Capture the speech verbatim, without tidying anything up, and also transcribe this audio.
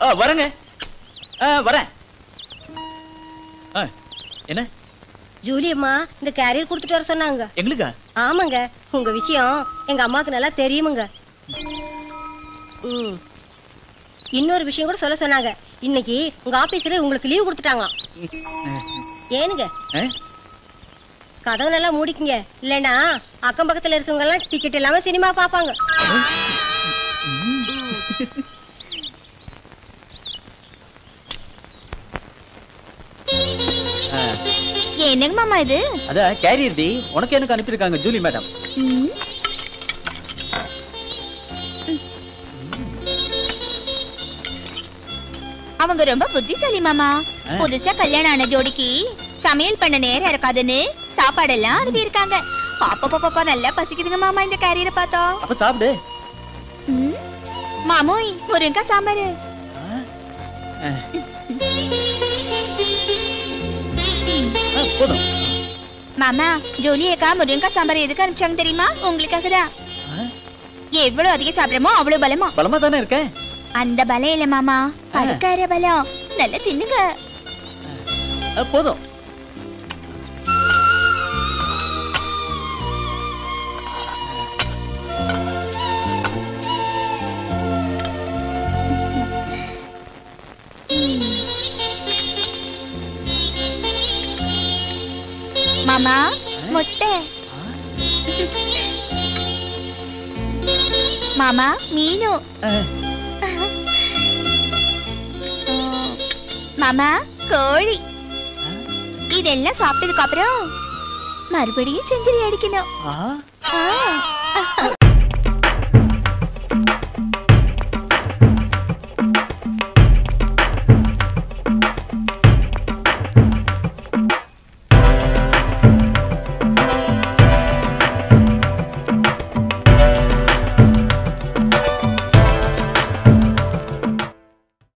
வரங்க வரேன். என்ன ஜூலி அம்மா இந்த கேரியர் கொடுத்துட்டு வர சொன்னாங்க. எங்களுக்கா? ஆமாங்க, உங்க விஷயம் எங்க அம்மாவுக்கு நல்லா தெரியுமுங்க. ம் இன்னொரு விஷயம் கூட சொல்ல சொன்னாங்க. இன்னைக்கு உங்க ஆபீஸ்ல உங்களுக்கு லீவ் கொடுத்துட்டாங்க. ஏனுங்க கதவு நல்லா மூடிக்குங்க, இல்லைன்னா அக்கம் பக்கத்துல இருக்கவங்க எல்லாம் டிக்கெட் இல்லாம சினிமா பாப்பாங்க. என்னங்க மாமா இது? அத கேரியர் டி, உனக்கு எனக்கு அனுப்பியிருக்காங்க ஜூலி மேடம். அவங்க ரொம்ப புத்திசாலி மாமா. புதுசா கல்யாணம் ஆன ஜோடிக்கு சமையல் பண்ண நேரம் இருக்காதுன்னு சாப்பாடெல்லாம் அனுப்பி இருக்காங்க. பாப்பா பாப்பா நல்லா பசிக்குதுங்க மாமா இந்த கேரியரை பார்த்தா. அப்ப சாப்பிடு. மாமோய் முருங்கா சாம்பார். போதும். மாமா ஜோலி அக்கா முருங்கா சாம்பார் எதுக்கு அனுப்பிச்சாங்க தெரியுமா? உங்களுக்காக தான். எவ்வளவு அதிகம் சாப்பிடுறோமோ அவ்வளவு பலமா. பலமா தானே இருக்கேன். அந்த பலம் இல்ல மாமா, படுக்கார பலம். நல்லா தின்னுங்க. போதும். மாமா முட்டை. மாமா மீனு. மாமா கோழி. இதெல்லாம் சாப்பிட்டதுக்கு அப்புறம் மறுபடியும் செஞ்சுரி அடிக்கணும்.